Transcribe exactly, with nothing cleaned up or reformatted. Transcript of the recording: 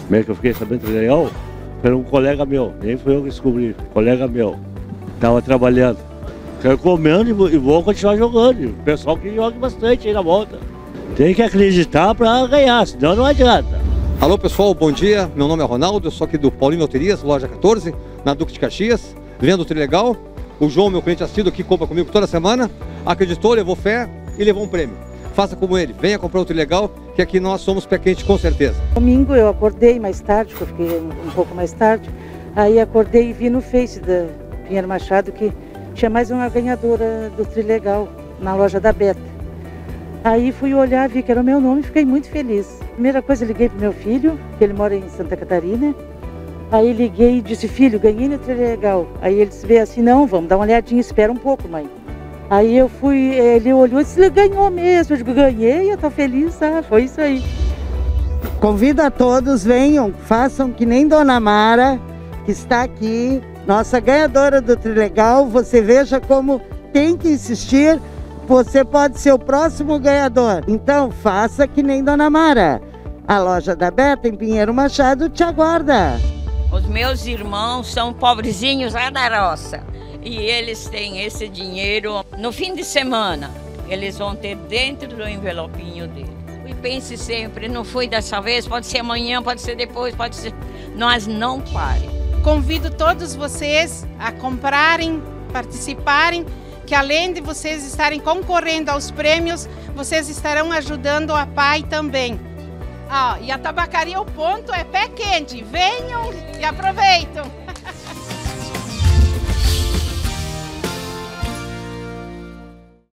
Como é que eu fiquei sabendo do Trilegal? Foi um colega meu, nem fui eu que descobri, colega meu. Tava trabalhando. Quero comendo e vou continuar jogando. O pessoal que joga bastante aí na volta. Tem que acreditar para ganhar, senão não adianta. Alô pessoal, bom dia. Meu nome é Ronaldo, eu sou aqui do Paulinho Loterias, loja quatorze, na Duque de Caxias. Vendo o Trilegal. O João, meu cliente assíduo aqui, compra comigo toda semana. Acreditou, levou fé e levou um prêmio. Faça como ele, venha comprar o Trilegal, que aqui nós somos pé quente com certeza. Domingo eu acordei mais tarde, porque eu fiquei um pouco mais tarde. Aí acordei e vi no Face da Pinheiro Machado que tinha mais uma ganhadora do Trilegal na loja da Beta. Aí fui olhar, vi que era o meu nome e fiquei muito feliz. Primeira coisa, liguei pro meu filho, que ele mora em Santa Catarina. Aí liguei e disse, filho, ganhei no Trilegal. Aí ele disse, veio assim, não, vamos dar uma olhadinha, espera um pouco, mãe. Aí eu fui, ele olhou e disse, ele ganhou mesmo. Eu digo, ganhei, eu tô feliz, ah, foi isso aí. Convido a todos, venham, façam que nem Dona Mara, que está aqui, nossa ganhadora do Trilegal. Você veja como tem que insistir, você pode ser o próximo ganhador. Então faça que nem Dona Mara. A loja da Beta em Pinheiro Machado te aguarda. Os meus irmãos são pobrezinhos lá da roça e eles têm esse dinheiro no fim de semana. Eles vão ter dentro do envelopinho deles. E pense sempre, não foi dessa vez, pode ser amanhã, pode ser depois, pode ser... Nós não parem. Convido todos vocês a comprarem, participarem, que além de vocês estarem concorrendo aos prêmios, vocês estarão ajudando a P A I também. Ah, e a tabacaria O Ponto é pé quente. Venham e aproveitem!